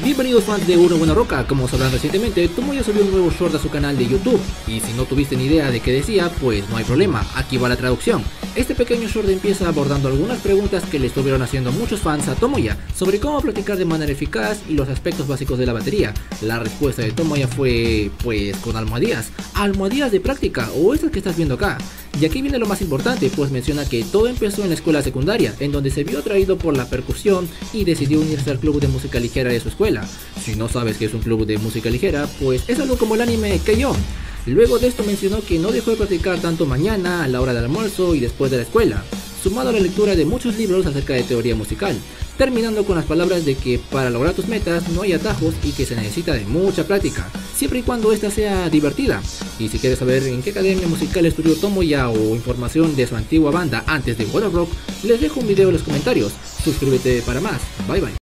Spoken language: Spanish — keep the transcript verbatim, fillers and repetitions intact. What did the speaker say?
Bienvenidos fans de Uno Buena Roca. Como sabrán recientemente, Tomoya subió un nuevo short a su canal de YouTube, y si no tuviste ni idea de qué decía, pues no hay problema, aquí va la traducción. Este pequeño short empieza abordando algunas preguntas que le estuvieron haciendo muchos fans a Tomoya sobre cómo practicar de manera eficaz y los aspectos básicos de la batería. La respuesta de Tomoya fue, pues con almohadillas, almohadillas de práctica o estas que estás viendo acá. Y aquí viene lo más importante, pues menciona que todo empezó en la escuela secundaria, en donde se vio atraído por la percusión y decidió unirse al club de música ligera de su escuela. Si no sabes qué es un club de música ligera, pues es algo como el anime K-On! Luego de esto mencionó que no dejó de practicar tanto mañana, a la hora del almuerzo y después de la escuela, sumado a la lectura de muchos libros acerca de teoría musical, terminando con las palabras de que para lograr tus metas no hay atajos y que se necesita de mucha práctica, siempre y cuando esta sea divertida. Y si quieres saber en qué academia musical estudió Tomoya o información de su antigua banda antes de Buena Rock, les dejo un video en los comentarios. Suscríbete para más. Bye bye.